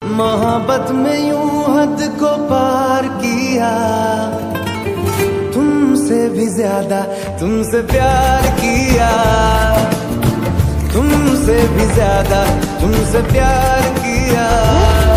मोहब्बत में यूं हद को पार किया, तुमसे भी ज्यादा तुमसे प्यार किया, तुमसे भी ज्यादा तुमसे प्यार किया।